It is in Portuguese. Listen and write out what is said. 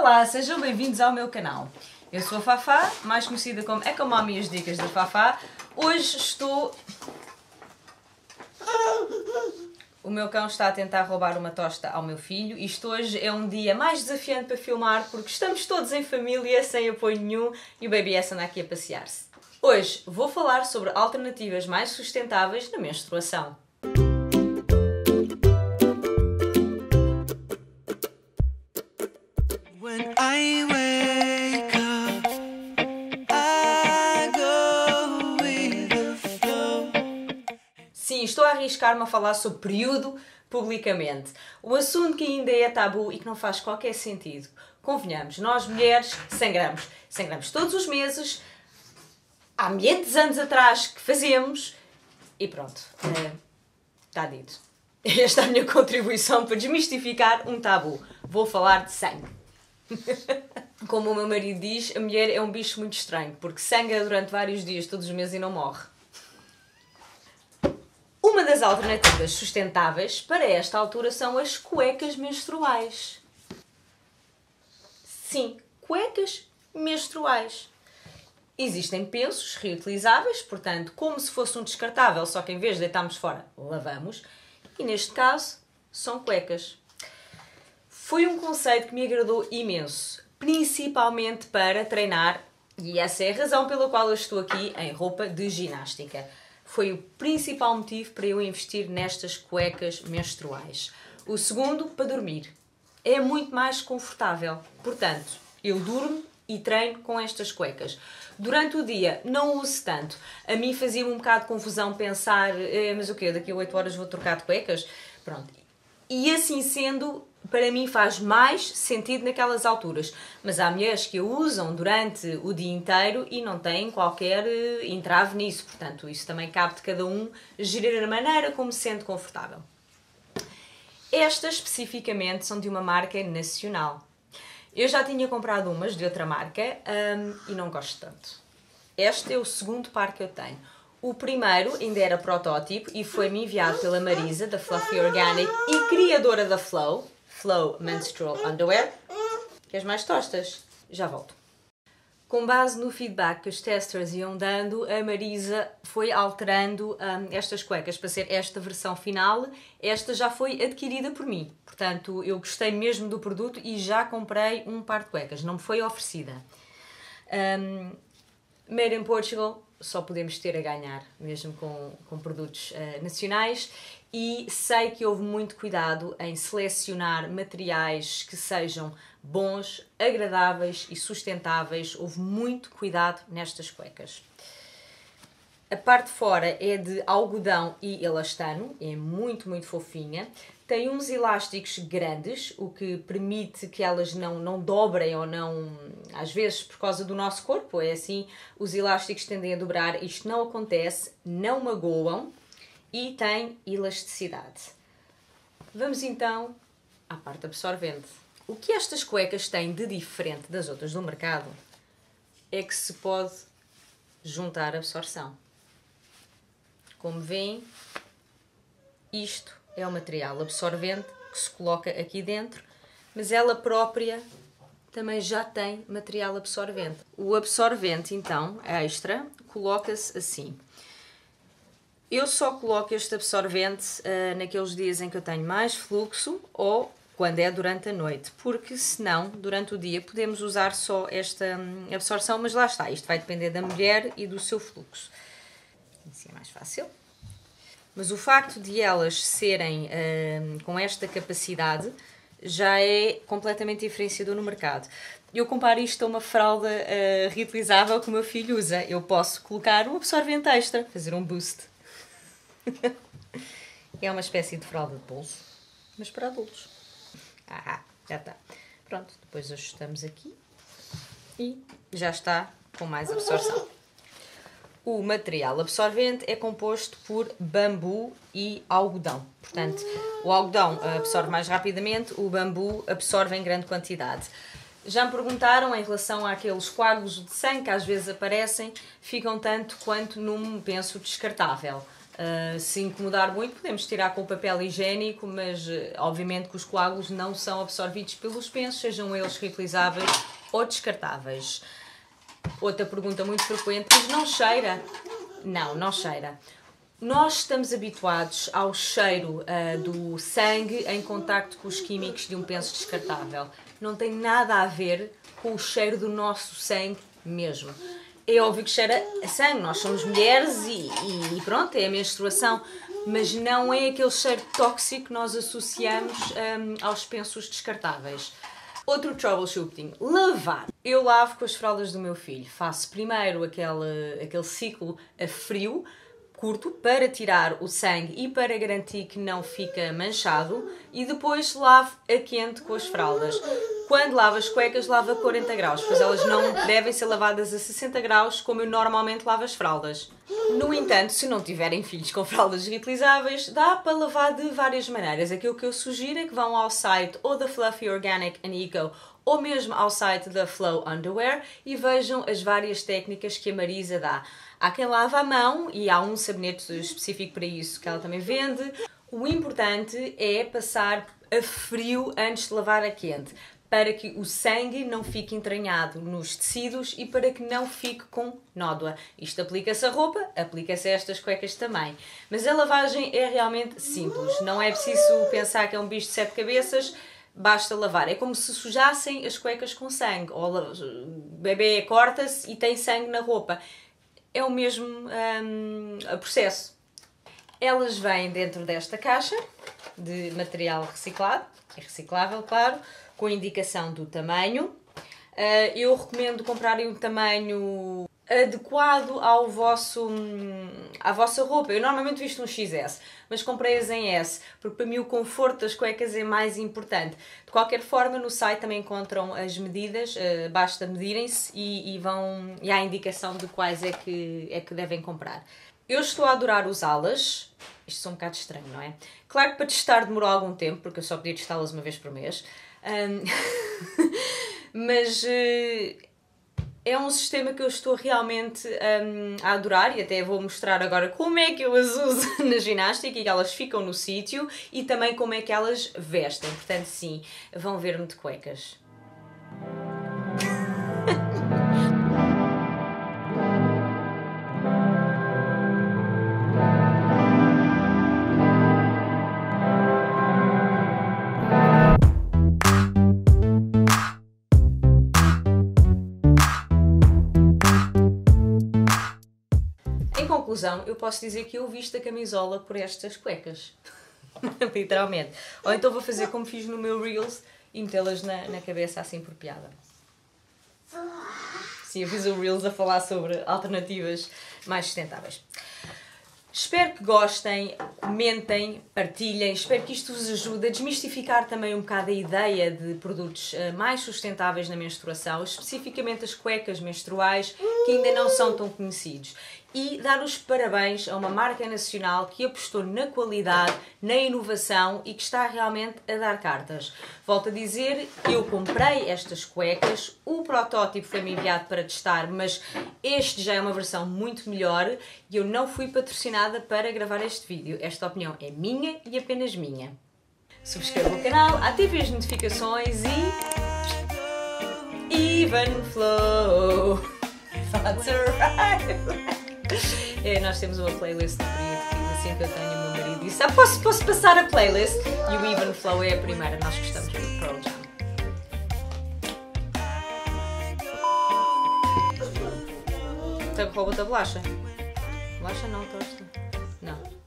Olá, sejam bem-vindos ao meu canal. Eu sou a Fafá, mais conhecida como Ecomami e as Dicas da Fafá. Hoje estou... O meu cão está a tentar roubar uma tosta ao meu filho. Isto hoje é um dia mais desafiante para filmar porque estamos todos em família, sem apoio nenhum e o Baby S anda aqui a passear-se. Hoje vou falar sobre alternativas mais sustentáveis na menstruação. Sim, estou a arriscar-me a falar sobre período publicamente. Um assunto que ainda é tabu e que não faz qualquer sentido. Convenhamos, nós mulheres sangramos. Sangramos todos os meses, há milhares de anos atrás que fazemos e pronto, está dito. Esta é a minha contribuição para desmistificar um tabu. Vou falar de sangue. Como o meu marido diz, a mulher é um bicho muito estranho, porque sangra durante vários dias, todos os meses e não morre. Uma das alternativas sustentáveis para esta altura são as cuecas menstruais. Sim, cuecas menstruais. Existem pensos reutilizáveis, portanto, como se fosse um descartável, só que em vez de deitarmos fora, lavamos. E neste caso, são cuecas. Foi um conceito que me agradou imenso, principalmente para treinar, e essa é a razão pela qual eu estou aqui em roupa de ginástica. Foi o principal motivo para eu investir nestas cuecas menstruais. O segundo, para dormir. É muito mais confortável. Portanto, eu durmo e treino com estas cuecas. Durante o dia não uso tanto. A mim fazia-me um bocado de confusão pensar, mas o quê? Daqui a 8 horas vou trocar de cuecas? Pronto. E assim sendo, para mim faz mais sentido naquelas alturas. Mas há mulheres que a usam durante o dia inteiro e não têm qualquer entrave nisso. Portanto, isso também cabe de cada um gerir a maneira como se sente confortável. Estas, especificamente, são de uma marca nacional. Eu já tinha comprado umas de outra marca e não gosto tanto. Este é o segundo par que eu tenho. O primeiro ainda era protótipo e foi-me enviado pela Marisa, da Fluffy Organic e criadora da Flow Menstrual Underwear. Queres mais tostas? Já volto. Com base no feedback que os testers iam dando, a Marisa foi alterando estas cuecas para ser esta versão final. Esta já foi adquirida por mim. Portanto, eu gostei mesmo do produto e já comprei um par de cuecas. Não me foi oferecida. Made in Portugal, só podemos ter a ganhar, mesmo com produtos nacionais. E sei que houve muito cuidado em selecionar materiais que sejam bons, agradáveis e sustentáveis. Houve muito cuidado nestas cuecas. A parte de fora é de algodão e elastano, é muito, muito fofinha. Tem uns elásticos grandes, o que permite que elas não dobrem ou não... Às vezes, por causa do nosso corpo, é assim, os elásticos tendem a dobrar. Isto não acontece, não magoam e tem elasticidade. Vamos então à parte absorvente. O que estas cuecas têm de diferente das outras do mercado é que se pode juntar a absorção. Como veem, isto é um material absorvente que se coloca aqui dentro, mas ela própria também já tem material absorvente. O absorvente, então, extra, coloca-se assim. Eu só coloco este absorvente naqueles dias em que eu tenho mais fluxo ou quando é durante a noite, porque senão, durante o dia, podemos usar só esta absorção, mas lá está, isto vai depender da mulher e do seu fluxo. Assim é mais fácil. Mas o facto de elas serem com esta capacidade já é completamente diferenciador no mercado. Eu comparo isto a uma fralda reutilizável que o meu filho usa. Eu posso colocar um absorvente extra, fazer um boost. É uma espécie de fralda de bolso, mas para adultos. Já está. Pronto, depois ajustamos aqui e já está com mais absorção. O material absorvente é composto por bambu e algodão. Portanto, o algodão absorve mais rapidamente, o bambu absorve em grande quantidade. Já me perguntaram em relação àqueles coágulos de sangue que às vezes aparecem, ficam tanto quanto num penso descartável. Se incomodar muito, podemos tirar com o papel higiênico, mas obviamente que os coágulos não são absorvidos pelos pensos, sejam eles reutilizáveis ou descartáveis. Outra pergunta muito frequente, mas não cheira? Não, não cheira. Nós estamos habituados ao cheiro do sangue em contacto com os químicos de um penso descartável. Não tem nada a ver com o cheiro do nosso sangue mesmo. É óbvio que cheira a sangue, nós somos mulheres e pronto, é a menstruação, mas não é aquele cheiro tóxico que nós associamos aos pensos descartáveis. Outro troubleshooting, lavar. Eu lavo com as fraldas do meu filho. Faço primeiro aquele ciclo a frio, curto, para tirar o sangue e para garantir que não fica manchado, e depois lavo a quente com as fraldas. Quando lavo as cuecas, lavo a 40 graus, pois elas não devem ser lavadas a 60 graus, como eu normalmente lavo as fraldas. No entanto, se não tiverem filhos com fraldas reutilizáveis, dá para lavar de várias maneiras. Aquilo que eu sugiro é que vão ao site ou da Fluffy Organic and Eco ou mesmo ao site da Flow Underwear e vejam as várias técnicas que a Marisa dá. Há quem lava à mão e há um sabonete específico para isso que ela também vende. O importante é passar a frio antes de lavar a quente, para que o sangue não fique entranhado nos tecidos e para que não fique com nódoa. Isto aplica-se à roupa, aplica-se a estas cuecas também. Mas a lavagem é realmente simples, não é preciso pensar que é um bicho de 7 cabeças, basta lavar. É como se sujassem as cuecas com sangue, ou o bebê corta-se e tem sangue na roupa. É o mesmo processo. Elas vêm dentro desta caixa de material reciclado, é reciclável, claro, com a indicação do tamanho. Eu recomendo comprarem um tamanho adequado à vossa roupa. Eu normalmente visto um XS, mas comprei-as em S, porque para mim o conforto das cuecas é mais importante. De qualquer forma, no site também encontram as medidas, basta medirem-se e há a indicação de quais é que devem comprar. Eu estou a adorar usá-las. Isto é um bocado estranho, não é? Claro que para testar demorou algum tempo, porque eu só podia testá-las uma vez por mês. Mas é um sistema que eu estou realmente a adorar e até vou mostrar agora como é que eu as uso na ginástica e que elas ficam no sítio e também como é que elas vestem. Portanto, sim, vão ver-me de cuecas. Em conclusão, eu posso dizer que eu visto a camisola por estas cuecas. Literalmente. Ou então vou fazer como fiz no meu Reels e metê-las na cabeça assim por piada. Sim, eu fiz o Reels a falar sobre alternativas mais sustentáveis. Espero que gostem, comentem, partilhem. Espero que isto vos ajude a desmistificar também um bocado a ideia de produtos mais sustentáveis na menstruação, especificamente as cuecas menstruais, que ainda não são tão conhecidos. E dar os parabéns a uma marca nacional que apostou na qualidade, na inovação e que está realmente a dar cartas. Volto a dizer, eu comprei estas cuecas, o protótipo foi-me enviado para testar, mas este já é uma versão muito melhor e eu não fui patrocinada para gravar este vídeo. Esta opinião é minha e apenas minha. Subscreva o canal, ative as notificações e... Even flow! Thoughts arrive! Nós temos uma playlist de período que assim que eu tenho, o meu marido disse: posso passar a playlist? E o Even Flow é a primeira, nós gostamos do Pearl Jam. Então rouba-te a bolacha? Bolacha não, tosta. Não.